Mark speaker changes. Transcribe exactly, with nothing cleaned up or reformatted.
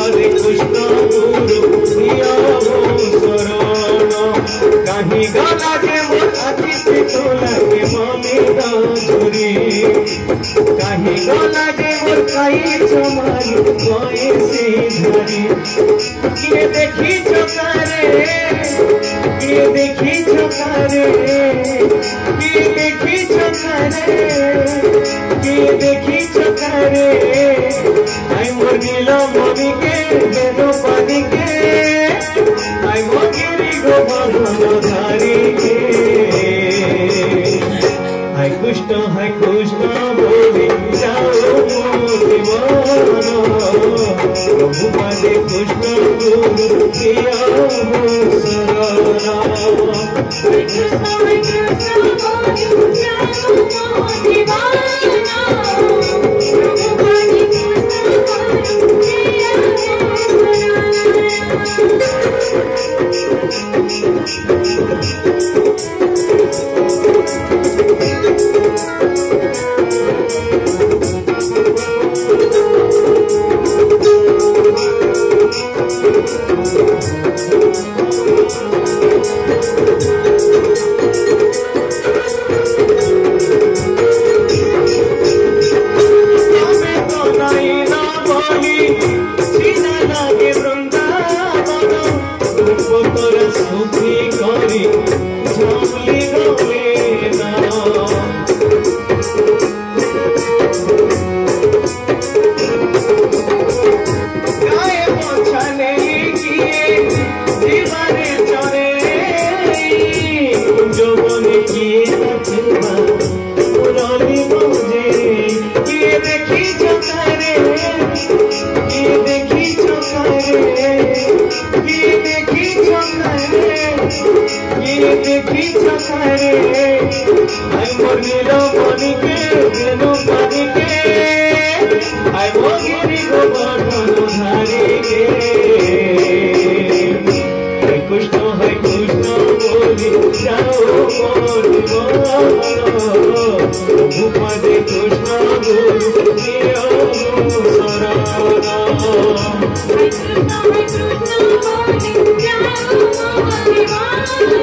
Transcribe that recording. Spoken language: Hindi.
Speaker 1: पदे कृष्ण गुरु दिया शरण कहीं गला जे मोर आखि तो लगे ममिदा झुरी कहीं गला जे मोर काई चमाई कोई से धरी किए देखी चकारे किए देखी चकारे किए देखी चकारे किए देखी चकारे आई मोर नीला ममी के बेनो पानी के आई मोर गिरी गो बाबा धारी के हाय कृष्ण हाय कृष्ण बोले जाओ दीवाना प्रभु पादे कृष्ण गुरु दिया शरणा हाय कृष्ण हाय कृष्ण बोले जाओ दीवाना प्रभु पादे कृष्ण गुरु दिया
Speaker 2: Krishna, Krishna, Krishna, Krishna,